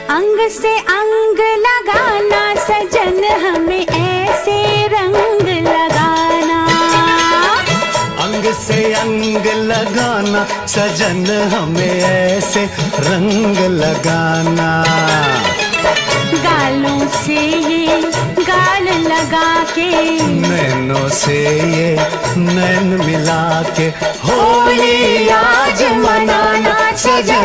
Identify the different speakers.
Speaker 1: अंग से अंग लगाना सजन हमें ऐसे रंग लगाना।
Speaker 2: अंग से अंग लगाना सजन हमें ऐसे रंग लगाना।
Speaker 1: गालों से ये गाल लगा के,
Speaker 2: नैनों से ये नैन मिला के होली आज मनाना सजन।